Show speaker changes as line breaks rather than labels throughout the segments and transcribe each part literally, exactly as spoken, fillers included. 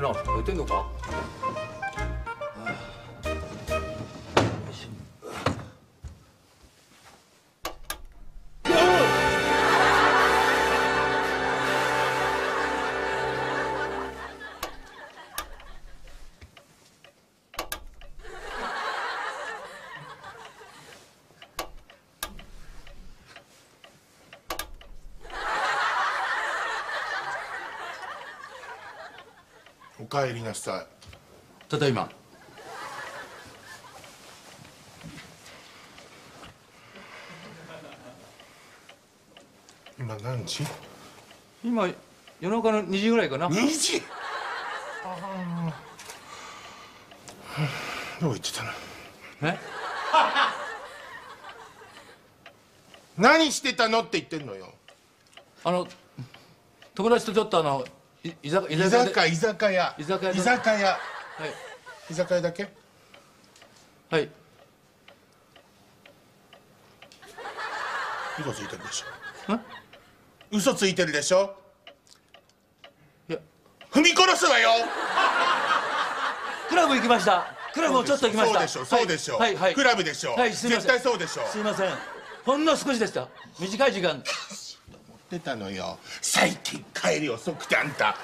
な。寝てんのか。
お帰りなさい。
ただいま。
今何時？
今夜中のにじぐらいかな。
にじ？ああ。どこ行ってたの？
え？
何してたのって言ってんのよ。
あの友達とちょっとあのい居酒
居酒屋居酒屋
居酒屋
居酒屋
はい
居酒屋だけ？
はい。
嘘ついてるでしょ。嘘ついてるでしょ。
いや
踏み殺すわよ。
クラブ行きました。クラブもちょっと行きました。
そうでしょそうでしょ。
はいはい。
クラブでしょ。
はい、すみません。
絶対そうでしょ。
すみません。ほんの少しでした。短い時間。
持ってたのよ。最近帰り遅くてあんた。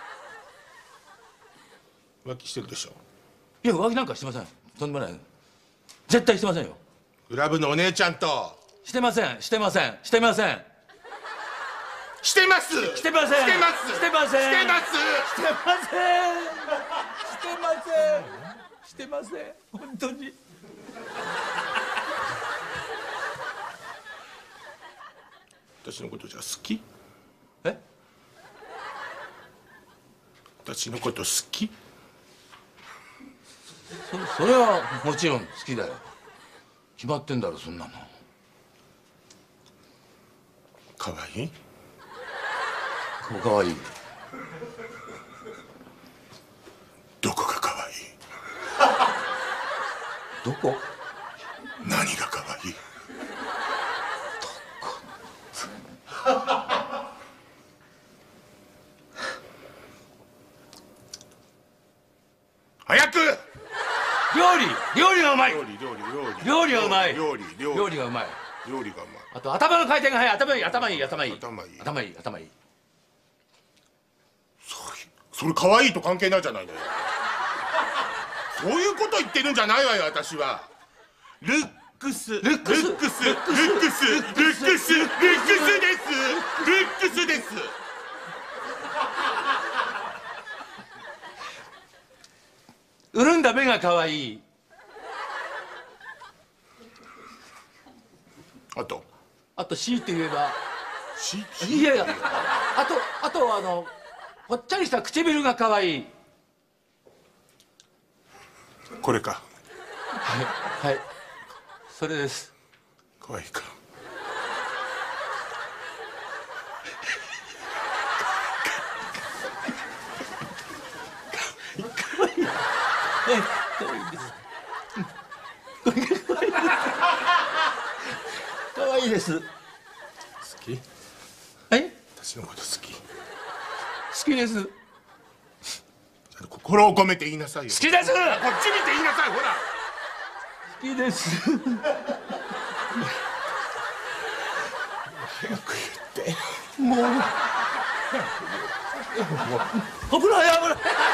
浮気してるでしょ。
いや浮気なんかしてません。とんでもない。絶対してませんよ。
クラブのお姉ちゃんと。
してません。してません。してません。
してます。
してません。
してます。
してません。
してます。
してません。してません。してません。本当に。
私のことじゃ好き？
え？
私のこと好き？
そ、それはもちろん好きだよ。決まってんだろそんなの。
可愛い？
かわいい。
どこが可愛い？
どこ？
何が可愛い？早く！
料理料理がうまい。
料理料理料理
料理がうまい。
料理料理
料理がうまい。
料理がうまい。
あと頭の回転が速い。頭いい頭いい頭いい
頭いい
頭いい頭いい。
それ可愛いと関係ないじゃないのよ。そういうこと言ってるんじゃないわよ私は。ルックスルックスルックスルックスルックスルックスルックスですルックスです。
潤んだ目が可愛い。
あと
あと強いて言えば
し
いやいやあとあとはあのぽっちゃりした唇が可愛い。
これか。
はいはいそれです。
可愛いか。
可愛い可愛いです。可愛いです。
好き？
はい。
私のこと好き？
好きです。
心を込めて言いなさいよ。
好きです。
こっち見て言いなさいほら。
好きです。
早く言って。
もう。危ない危ない。